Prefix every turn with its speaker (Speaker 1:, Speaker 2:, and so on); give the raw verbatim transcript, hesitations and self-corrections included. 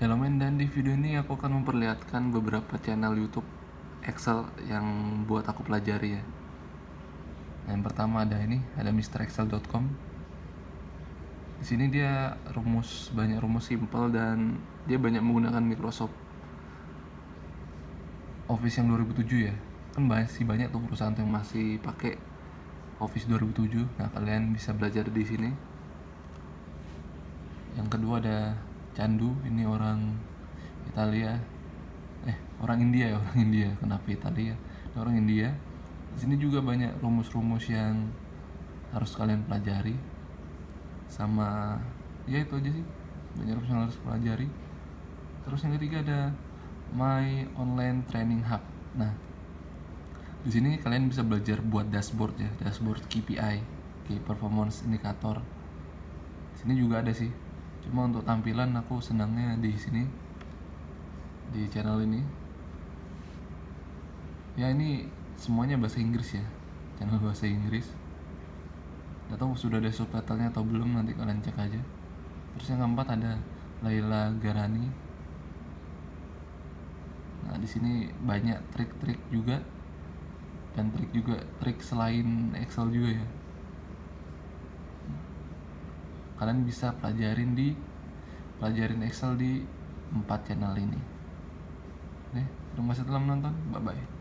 Speaker 1: Halo men, dan di video ini aku akan memperlihatkan beberapa channel YouTube Excel yang buat aku pelajari ya. Nah, yang pertama ada ini, ada mister excel dot com. Di sini dia rumus banyak rumus simple dan dia banyak menggunakan Microsoft Office yang dua ribu tujuh ya. Kan masih banyak tuh perusahaan yang masih pakai Office dua ribu tujuh. Nah, kalian bisa belajar di sini. Yang kedua ada Candu, ini orang Italia. Eh, orang India ya, orang India. Kenapa Italia? Ini orang India. Di sini juga banyak rumus-rumus yang harus kalian pelajari. Sama ya itu aja sih. Banyak rumus yang harus pelajari. Terus yang ketiga ada My Online Training Hub. Nah, di sini kalian bisa belajar buat dashboard ya, dashboard K P I, Key Performance Indicator. Di sini juga ada sih. Cuma untuk tampilan aku senangnya di sini, di channel ini. Ya ini semuanya bahasa Inggris ya, channel bahasa Inggris. Gak tahu sudah ada subtitlenya atau belum, nanti kalian cek aja. Terus yang keempat ada Laila Garani. Nah, di sini banyak trik-trik juga, dan trik juga trik selain Excel juga ya. Kalian bisa pelajarin di pelajarin Excel di empat channel ini. Oke, terima kasih telah menonton. Bye bye.